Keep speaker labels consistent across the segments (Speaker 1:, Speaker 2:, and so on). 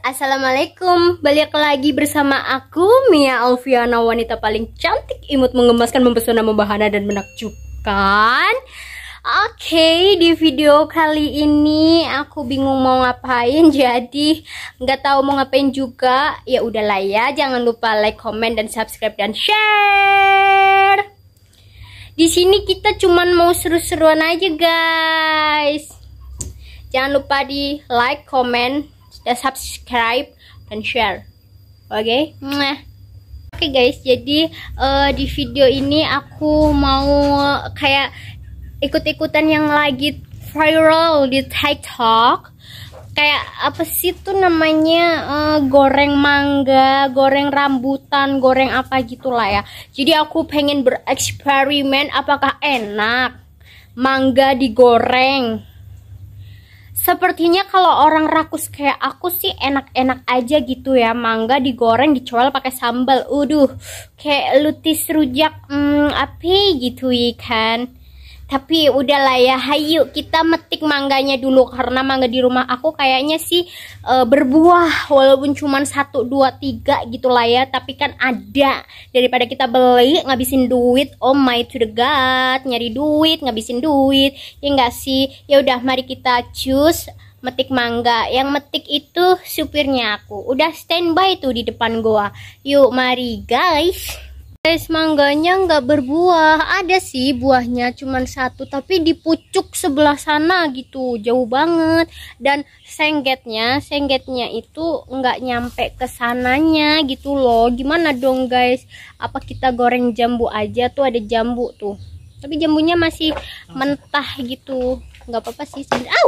Speaker 1: Assalamualaikum, balik lagi bersama aku Mia Alfiana, wanita paling cantik, imut, mengemaskan, mempesona, membahana, dan menakjubkan. Oke, di video kali ini aku bingung mau ngapain, jadi nggak tahu mau ngapain juga. Ya udahlah ya, jangan lupa like, comment, dan subscribe dan share. Di sini kita cuman mau seru-seruan aja guys. Jangan lupa di like, comment, dan subscribe dan share. Oke? Oke guys, jadi di video ini aku mau kayak ikut-ikutan yang lagi viral di TikTok. Kayak apa sih tuh namanya, goreng mangga, goreng rambutan, goreng apa gitulah ya. Jadi aku pengen bereksperimen apakah enak mangga digoreng. Sepertinya kalau orang rakus kayak aku sih enak-enak aja gitu ya, mangga digoreng dicoel pakai sambal. Kayak lutis rujak api gitu ikan. Tapi udahlah ya, hayu kita metik mangganya dulu, karena mangga di rumah aku kayaknya sih berbuah, walaupun cuman 1, 2, 3 gitulah ya, tapi kan ada, daripada kita beli ngabisin duit. Oh my to the god, nyari duit ngabisin duit ya enggak sih. Ya udah, mari kita choose metik mangga. Yang metik itu supirnya aku, udah standby tuh di depan gua. Yuk mari guys. Guys, mangganya nggak berbuah, ada sih buahnya cuman 1, tapi di pucuk sebelah sana gitu, jauh banget. Dan senggetnya itu nggak nyampe ke sananya gitu loh. Gimana dong guys? Apa kita goreng jambu aja? Tuh ada jambu tuh, tapi jambunya masih mentah gitu. Nggak apa-apa sih.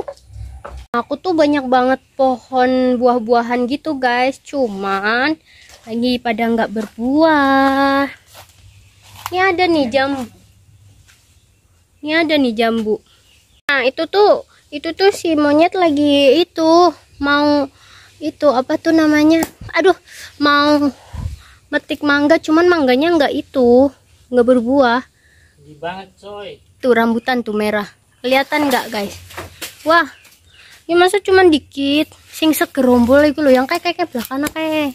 Speaker 1: Aku tuh banyak banget pohon buah-buahan gitu guys, cuman lagi pada nggak berbuah. Ini ada nih jambu. Nah, itu tuh si monyet lagi mau apa tuh namanya? Mau metik mangga, cuman mangganya nggak berbuah.
Speaker 2: Gede banget coy.
Speaker 1: Tuh rambutan tuh merah. Kelihatan nggak guys? Wah, ini masa cuman dikit. Sing segerombol itu loh, yang kayak belakang kayak.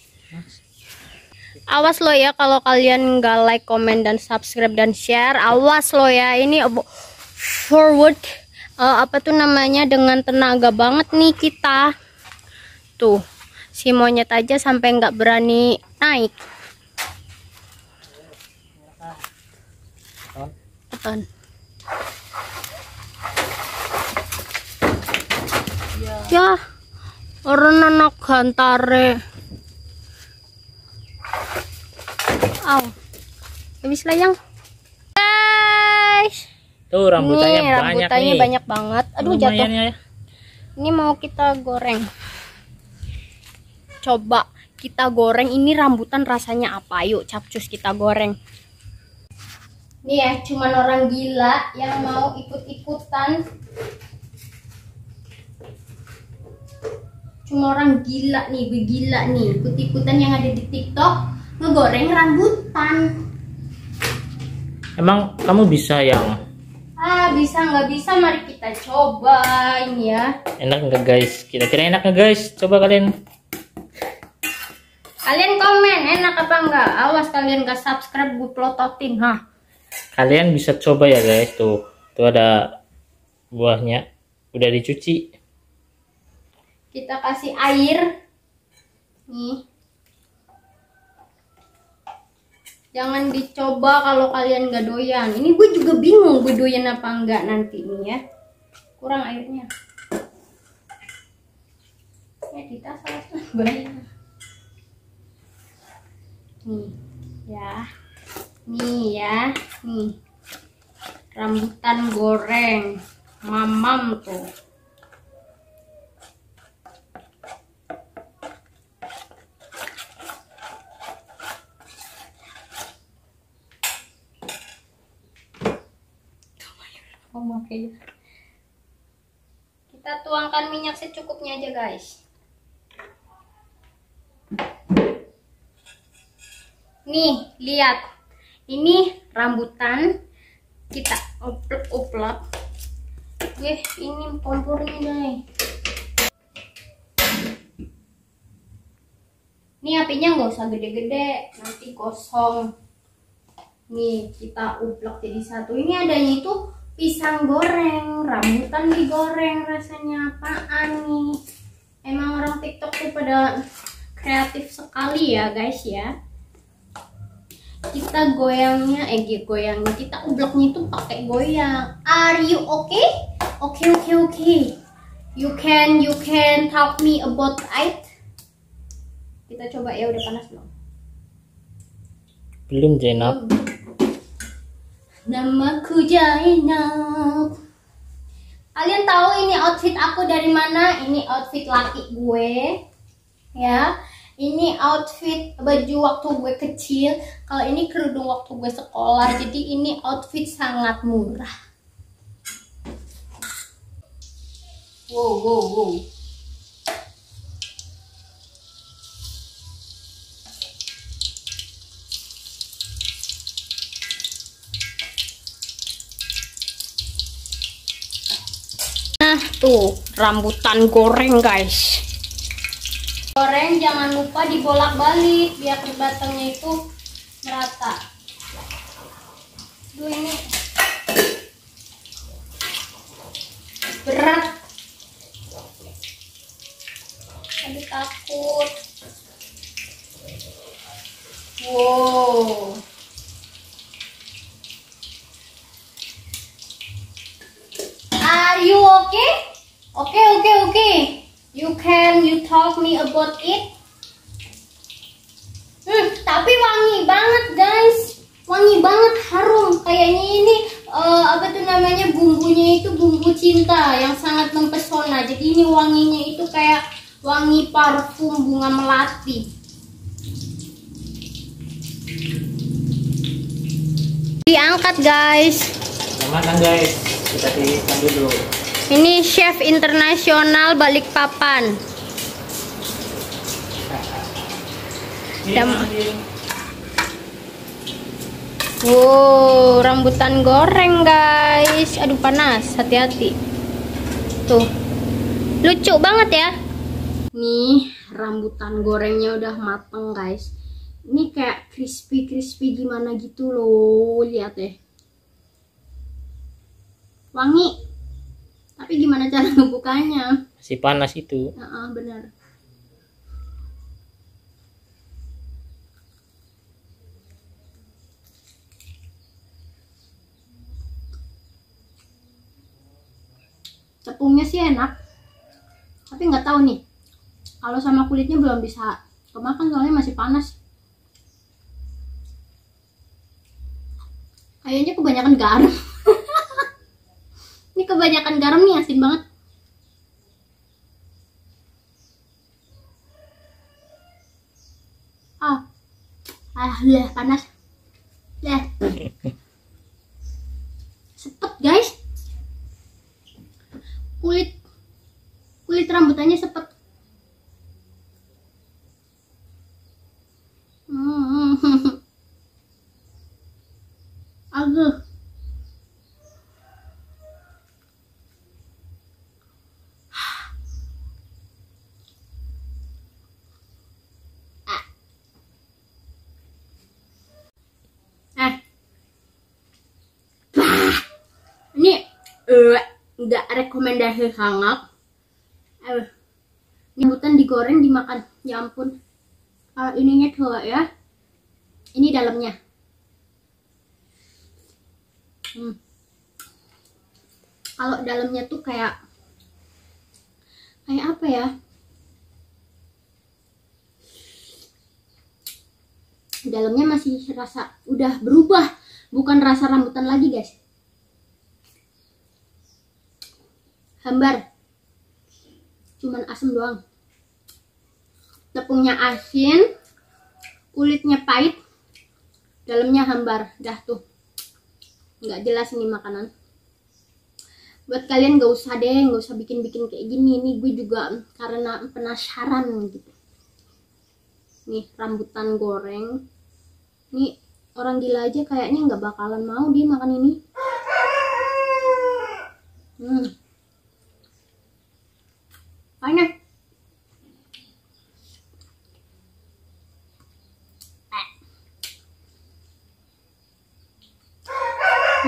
Speaker 1: Awas lo ya kalau kalian nggak like, comment, dan subscribe dan share. Awas lo ya, ini forward apa tuh namanya, dengan tenaga banget nih kita. Tuh si monyet aja sampai nggak berani naik. Ya orang anak gantare. Habis layang guys.
Speaker 2: Tuh rambutannya
Speaker 1: banyak banget. Aduh, jatuh
Speaker 2: ya.
Speaker 1: Ini mau kita goreng. Coba kita goreng ini rambutan rasanya apa. Yuk capcus kita goreng. Nih ya, cuman orang gila yang mau ikut-ikutan. Cuma orang gila nih, begila nih, ikut-ikutan yang ada di TikTok ngegoreng rambutan.
Speaker 2: Emang kamu bisa yang?
Speaker 1: Bisa nggak bisa, mari kita coba ini ya.
Speaker 2: Enak nggak guys? Kira-kira enak nggak guys? Coba kalian
Speaker 1: komen enak apa enggak. Awas kalian nggak subscribe, gue plototin.
Speaker 2: Kalian bisa coba ya guys. Tuh ada buahnya, udah dicuci.
Speaker 1: Kita kasih air nih. Jangan dicoba kalau kalian nggak doyan. Ini gue juga bingung gue doyan apa enggak nanti nih ya. Kurang airnya. Ya kita salah banyak. Nih ya. Rambutan goreng. Mamam tuh. Kita tuangkan minyak secukupnya aja guys. Nih lihat, ini rambutan kita uplek. Ini kompornya guys. Ini apinya nggak usah gede-gede, nanti gosong. Nih kita uplek jadi satu. Ini adanya itu pisang goreng, rambutan digoreng, rasanya apaan nih? Emang orang TikTok tuh pada kreatif sekali ya guys ya. Kita goyangnya, kita ubleknya itu pakai goyang. Are you okay? Okay. You can talk me about it. Kita coba ya, udah panas belum?
Speaker 2: Belum, Zainab.
Speaker 1: Namaku Zainab. Kalian tahu ini outfit aku dari mana? Ini outfit laki gue. Ya. Ini outfit baju waktu gue kecil. Kalau ini kerudung waktu gue sekolah. Jadi ini outfit sangat murah. Wow. Nah, tuh rambutan goreng, guys. Goreng jangan lupa dibolak-balik biar batangnya itu merata. Duh, ini berat. Aduh, takut. Wow. Are you okay? Okay. You talk me about it. Tapi wangi banget guys, wangi banget, harum. Kayaknya ini apa tuh namanya, bumbunya itu bumbu cinta yang sangat mempesona. Jadi ini wanginya itu kayak wangi parfum bunga melati. Diangkat guys.
Speaker 2: Selamat guys, kita tiriskan dulu.
Speaker 1: Ini chef internasional Balikpapan. Wow, rambutan goreng guys. Aduh panas, hati-hati. Tuh, lucu banget ya. Nih rambutan gorengnya udah mateng guys. Ini kayak crispy gimana gitu loh, lihat deh. Wangi. Tapi gimana cara ngebukanya?
Speaker 2: Masih panas itu.
Speaker 1: Benar. Tepungnya sih enak, tapi nggak tahu nih kalau sama kulitnya belum bisa kemakan soalnya masih panas. Kayaknya kebanyakan garam. Ini kebanyakan garam nih, asin banget. Udah panas. Sepet guys. Kulit rambutannya sepet. Aduh. Ini nggak rekomendasi hangat. Ini rambutan digoreng dimakan, ya ampun. Kalau ininya coba ya, ini dalamnya. Kalau dalamnya tuh kayak apa ya? Dalamnya masih rasa, udah berubah, bukan rasa rambutan lagi guys. Hambar, cuman asam doang. Tepungnya asin, kulitnya pahit, dalamnya hambar. Dah tuh, nggak jelas ini makanan. Buat kalian nggak usah bikin-bikin kayak gini. Ini gue juga karena penasaran gitu. Nih rambutan goreng. Nih orang gila aja kayaknya nggak bakalan mau dia makan ini. Panas.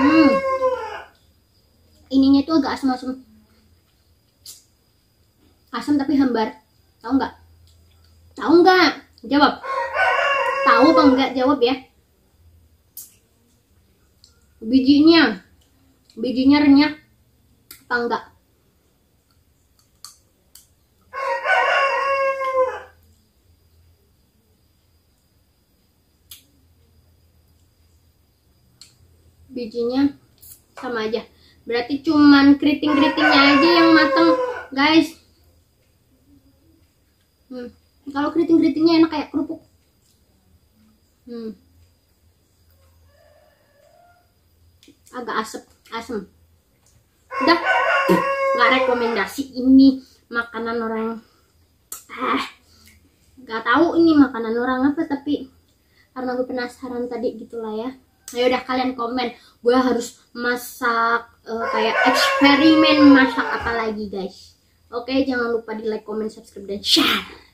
Speaker 1: Ininya tuh agak asam-asam. Asam tapi hambar. Tahu nggak? Tahu nggak? Jawab. Tahu apa enggak? Jawab ya. Bijinya renyah apa enggak? Bijinya sama aja. Berarti cuman keriting-keritingnya aja yang matang, guys. Kalau keriting-keritingnya enak kayak kerupuk. Agak asem. Udah, nggak rekomendasi ini makanan orang. Nggak tahu ini makanan orang apa, tapi karena gue penasaran tadi gitulah ya. Ayo udah kalian komen, gue harus masak kayak eksperimen masak apa lagi guys. Oke, jangan lupa di like, comment, subscribe, dan share.